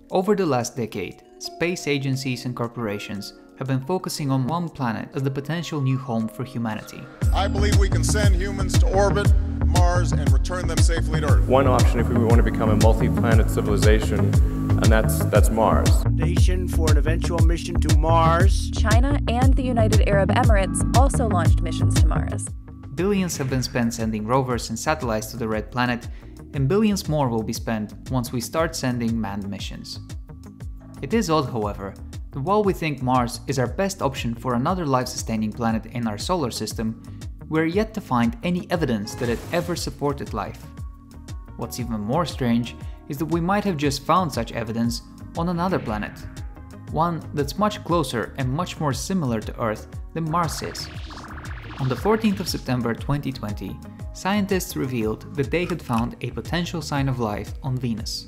Over the last decade, space agencies and corporations have been focusing on one planet as the potential new home for humanity. I believe we can send humans to orbit, Mars, and return them safely to Earth. One option if we want to become a multi-planet civilization, and that's Mars. Foundation for an eventual mission to Mars. China and the United Arab Emirates also launched missions to Mars. Billions have been spent sending rovers and satellites to the Red Planet, and billions more will be spent once we start sending manned missions. It is odd, however, that while we think Mars is our best option for another life-sustaining planet in our solar system, we're yet to find any evidence that it ever supported life. What's even more strange is that we might have just found such evidence on another planet, one that's much closer and much more similar to Earth than Mars is. On the 14th of September 2020, scientists revealed that they had found a potential sign of life on Venus.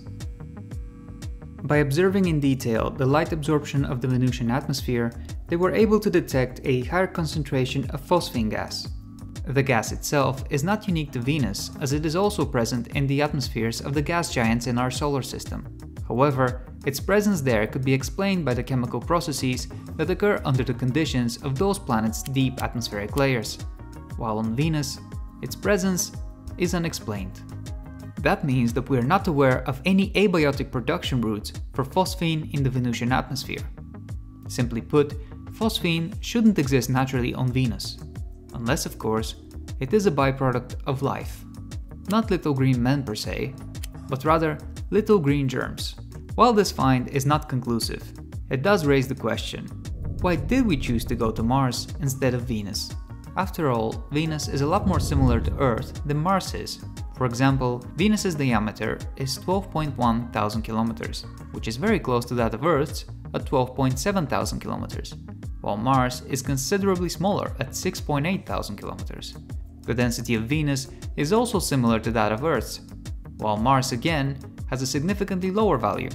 By observing in detail the light absorption of the Venusian atmosphere, they were able to detect a higher concentration of phosphine gas. The gas itself is not unique to Venus, as it is also present in the atmospheres of the gas giants in our solar system. However, its presence there could be explained by the chemical processes that occur under the conditions of those planets' deep atmospheric layers, while on Venus, its presence is unexplained. That means that we are not aware of any abiotic production routes for phosphine in the Venusian atmosphere. Simply put, phosphine shouldn't exist naturally on Venus. Unless, of course, it is a byproduct of life. Not little green men per se, but rather little green germs. While this find is not conclusive, it does raise the question, why did we choose to go to Mars instead of Venus? After all, Venus is a lot more similar to Earth than Mars is. For example, Venus's diameter is 12.1 thousand kilometers, which is very close to that of Earth's at 12.7 thousand kilometers, while Mars is considerably smaller at 6.8 thousand kilometers. The density of Venus is also similar to that of Earth's, while Mars again has a significantly lower value.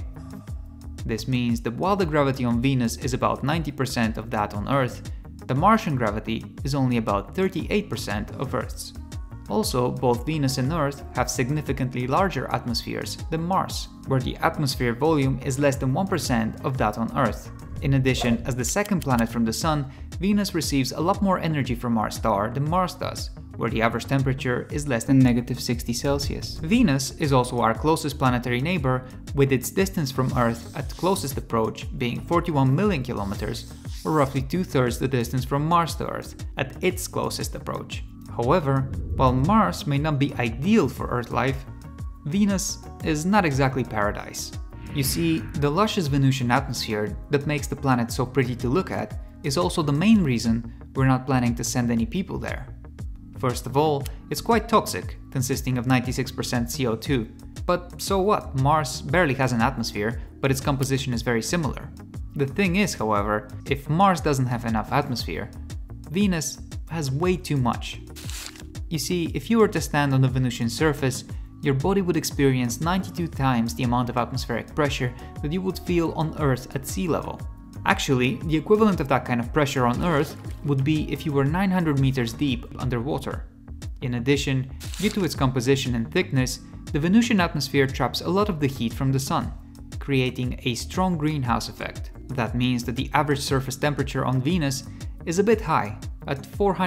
This means that while the gravity on Venus is about 90% of that on Earth, the Martian gravity is only about 38% of Earth's. Also, both Venus and Earth have significantly larger atmospheres than Mars, where the atmosphere volume is less than 1% of that on Earth. In addition, as the second planet from the Sun, Venus receives a lot more energy from our star than Mars does, where the average temperature is less than -60 Celsius. Venus is also our closest planetary neighbor, with its distance from Earth at closest approach being 41 million kilometers, or roughly 2/3 the distance from Mars to Earth at its closest approach. However, while Mars may not be ideal for Earth life, Venus is not exactly paradise. You see, the luscious Venusian atmosphere that makes the planet so pretty to look at is also the main reason we're not planning to send any people there. First of all, it's quite toxic, consisting of 96% CO2. But so what? Mars barely has an atmosphere, but its composition is very similar. The thing is, however, if Mars doesn't have enough atmosphere, Venus has way too much. You see, if you were to stand on the Venusian surface, your body would experience 92 times the amount of atmospheric pressure that you would feel on Earth at sea level. Actually, the equivalent of that kind of pressure on Earth would be if you were 900 meters deep underwater. In addition, due to its composition and thickness, the Venusian atmosphere traps a lot of the heat from the Sun, creating a strong greenhouse effect. That means that the average surface temperature on Venus is a bit high, at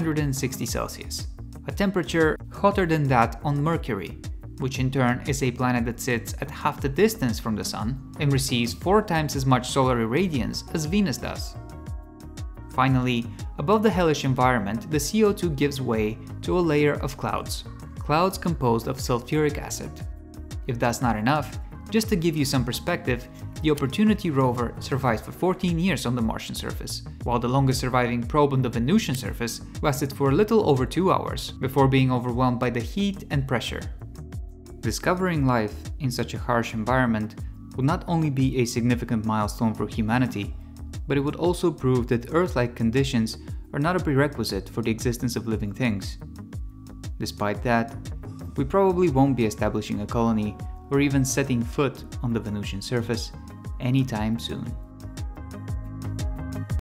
460 Celsius, a temperature hotter than that on Mercury, which in turn is a planet that sits at half the distance from the Sun and receives 4 times as much solar irradiance as Venus does. Finally, above the hellish environment, the CO2 gives way to a layer of clouds composed of sulfuric acid. If that's not enough, just to give you some perspective, the Opportunity rover survived for 14 years on the Martian surface, while the longest surviving probe on the Venusian surface lasted for a little over 2 hours, before being overwhelmed by the heat and pressure. Discovering life in such a harsh environment would not only be a significant milestone for humanity, but it would also prove that Earth-like conditions are not a prerequisite for the existence of living things. Despite that, we probably won't be establishing a colony or even setting foot on the Venusian surface anytime soon.